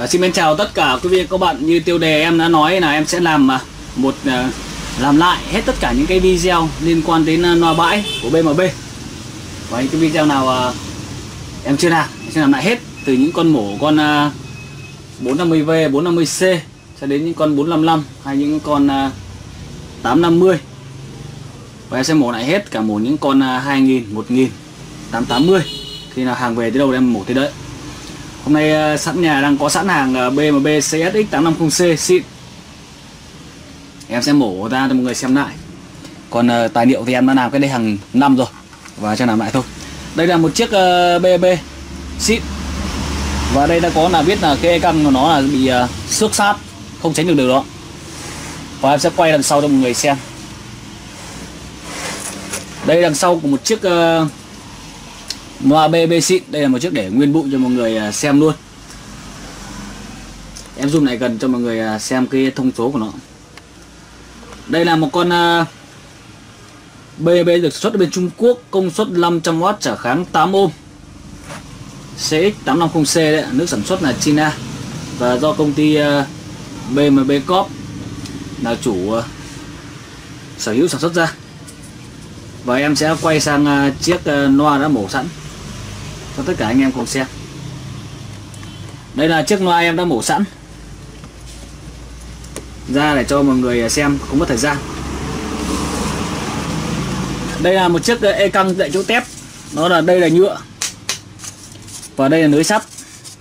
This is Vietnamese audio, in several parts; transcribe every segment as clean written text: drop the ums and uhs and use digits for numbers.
Xin mến chào tất cả quý vị các bạn. Như tiêu đề em đã nói là em sẽ làm làm lại hết tất cả những cái video liên quan đến loa bãi của BMB. Và những cái video nào em chưa làm, em sẽ làm lại hết, từ những con mổ con 450V, 450C cho đến những con 455 hay những con 850. Và em sẽ mổ lại hết cả, mổ những con 2000, 1000, 880. Khi nào hàng về tới đâu em mổ tới đấy. Hôm nay sẵn nhà đang có sẵn hàng BMB CSX 850C xịn. Em sẽ mổ ra cho mọi người xem lại. Còn tài liệu thì em đã làm cái đây hàng năm rồi, và cho làm lại thôi. Đây là một chiếc BMB xịn. Và đây đã có là biết là cái căng của nó là bị xước sát, không tránh được điều đó. Và em sẽ quay đằng sau cho mọi người xem. Đây đằng sau của một chiếc loa BMB xịn. Đây là một chiếc để nguyên bụi cho mọi người xem luôn. Em zoom lại gần cho mọi người xem cái thông số của nó. Đây là một con BMB được sản xuất ở bên Trung Quốc, công suất 500W, trở kháng 8 ohm, CX850C đấy, nước sản xuất là China, và do công ty BMB Corp là chủ sở hữu sản xuất ra. Và em sẽ quay sang chiếc loa đã mổ sẵn cho tất cả anh em cùng xem. Đây là chiếc loa em đã mổ sẵn ra để cho mọi người xem không mất thời gian. Đây là một chiếc e căng tại chỗ tép. Đây là nhựa và đây là lưới sắt.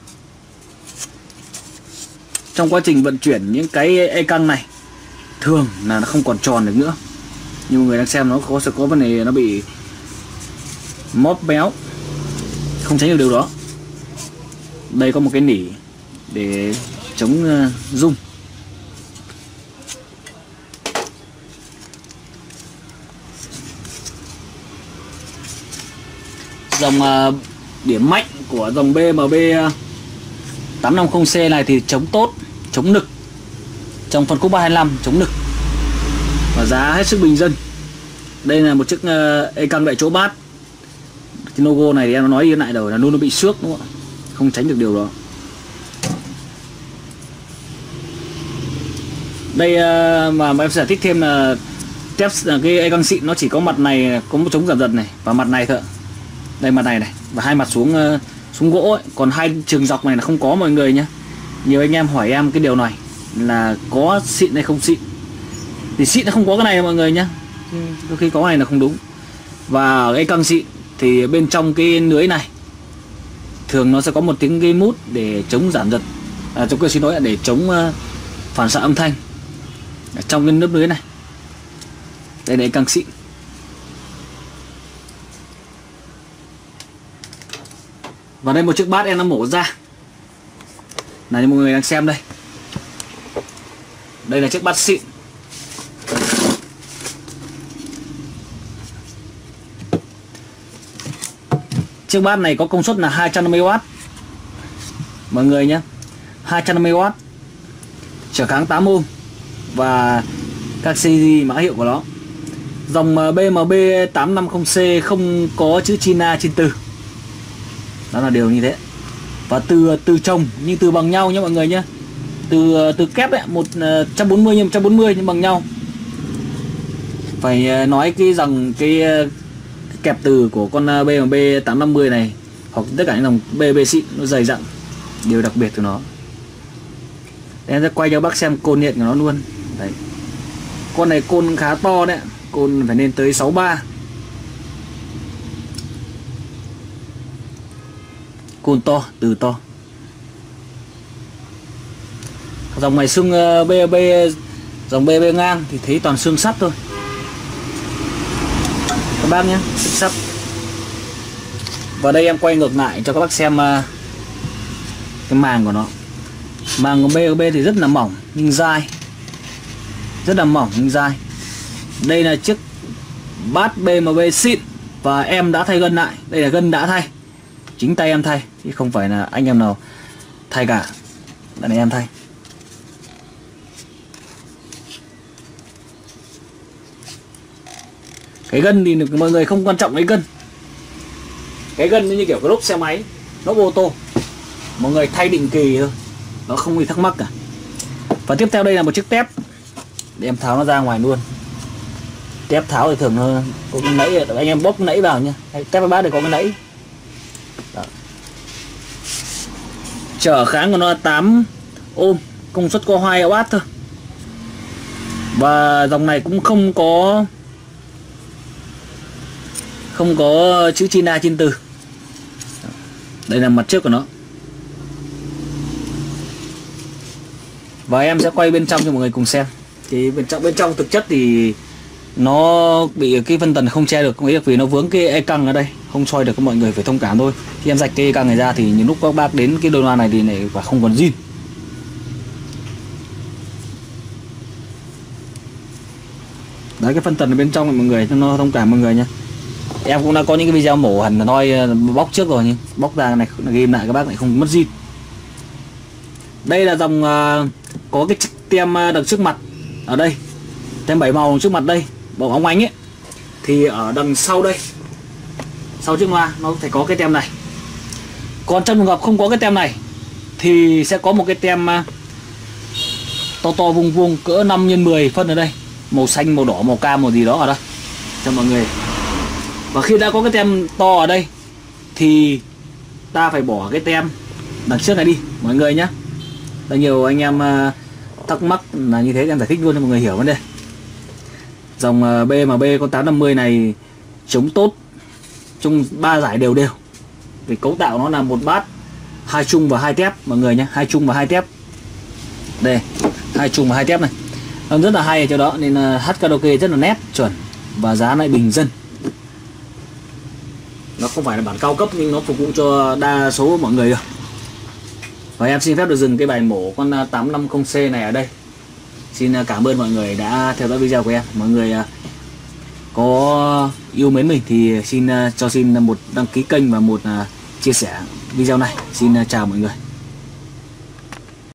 Trong quá trình vận chuyển những cái e căng này thường là nó không còn tròn được nữa, nhưng mọi người đang xem nó sẽ có vấn đề, nó bị móp méo, không tránh được điều đó. Đây có một cái nỉ để chống rung. Dòng điểm mạnh của dòng BMB 850C này thì chống tốt, chống nực. Trong phân khúc 325 chống nực và giá hết sức bình dân. Đây là một chiếc e căng đại chỗ bát. Cái logo này thì em nói đi lại rồi là luôn nó bị xước, đúng không? Không tránh được điều đó. Đây mà em sẽ giải thích thêm là test là cái e căng xịn nó chỉ có mặt này có một chống giảm giật này và mặt này thôi. Đây mặt này và hai mặt xuống gỗ ấy. Còn hai trường dọc này là không có mọi người nhé. Nhiều anh em hỏi em cái điều này là có xịn hay không xịn. Thì xịn nó không có cái này mọi người nhé. Đôi khi có cái này là không đúng. Và cái căng xịn thì bên trong cái lưới này thường nó sẽ có một tiếng gây mút để chống giảm giật, để chống phản xạ âm thanh ở trong cái lớp lưới này. Đây là căng xịn. Và đây một chiếc bát em đã mổ ra là như mọi người đang xem đây. Đây là chiếc bát xịn. Chiếc bát này có công suất là 250W mọi người nhé, 250W, trở kháng 8 ohm và các series mã hiệu của nó. Dòng BMB 850C không có chữ China trên từ. Đó là điều như thế. Và từ chồng nhưng từ bằng nhau nhé mọi người nhé. Từ kép ấy, 140 nhưng 140 nhưng bằng nhau. Phải nói cái rằng cái kẹp từ của con BMB 850 này hoặc tất cả những dòng BMB xịn nó dày dặn, điều đặc biệt của nó. Em sẽ quay cho bác xem côn điện của nó luôn. Đấy. Con này côn khá to đấy, côn phải lên tới 63. Côn to, từ to. Dòng này xương BMB, dòng BMB ngang thì thấy toàn xương sắt thôi các bác nhé, xương sắt. Và đây em quay ngược lại cho các bác xem cái màng của nó. Màng của BMB thì rất là mỏng nhưng dai, rất là mỏng nhưng dai. Đây là chiếc bát BMB xịn và em đã thay gân lại. Đây là gân đã thay, chính tay em thay chứ không phải là anh em nào thay cả. Đây này em thay. Cái gân thì mọi người không quan trọng cái gân. Cái gân như kiểu cái lốp xe máy, lốp ô tô, mọi người thay định kỳ thôi. nó không bị thắc mắc cả. Và tiếp theo đây là một chiếc tép để em tháo nó ra ngoài luôn. Tép tháo thì thường nó có cái nẫy, anh em bóp cái nẫy vào nhá. Tép bát thì có cái nẫy. Đó. Trở kháng của nó là 8 ohm, công suất có 2W thôi. Và dòng này cũng không có chữ China trên từ. Đây là mặt trước của nó. Và em sẽ quay bên trong cho mọi người cùng xem. Thì bên trong thực chất thì nó bị cái phân tần không che được, có nghĩa là vì nó vướng cái e căng ở đây, không soi được, các mọi người phải thông cảm thôi. Khi em rạch cái e căng này ra thì những lúc các bác đến cái đôi loa này thì lại và không còn zin. Đấy, cái phân tần ở bên trong này mọi người, cho nó thông cảm mọi người nhé. Em cũng đã có những cái video mổ hẳn nói bóc trước rồi, nhưng bóc ra này ghim lại các bác lại không mất zin. Đây là dòng có cái tem đằng trước mặt ở đây, tem 7 màu trước mặt đây, màu óng ánh ấy. Thì ở đằng sau đây, sau chiếc loa nó phải có cái tem này. Còn trong trường hợp không có cái tem này thì sẽ có một cái tem to to vuông vuông cỡ 5 x 10 phân ở đây, màu xanh, màu đỏ, màu cam, màu gì đó ở đây cho mọi người. Và khi đã có cái tem to ở đây thì ta phải bỏ cái tem đằng trước này đi mọi người nhé. Rất nhiều anh em thắc mắc là như thế, em giải thích luôn cho mọi người hiểu vấn đề. Dòng BMB con 850 này chống tốt, chung 3 giải đều đều. Vì cấu tạo nó là một bát, 2 chung và 2 tép mọi người nhé, 2 chung và 2 tép. Đây, 2 chung và 2 tép này. Nó rất là hay ở chỗ đó, nên hát karaoke rất là nét, chuẩn và giá lại bình dân. Nó không phải là bản cao cấp nhưng nó phục vụ cho đa số mọi người được. Và em xin phép được dừng cái bài mổ con 850C này ở đây. Xin cảm ơn mọi người đã theo dõi video của em. Mọi người có yêu mến mình thì xin một đăng ký kênh và một chia sẻ video này. Xin chào mọi người.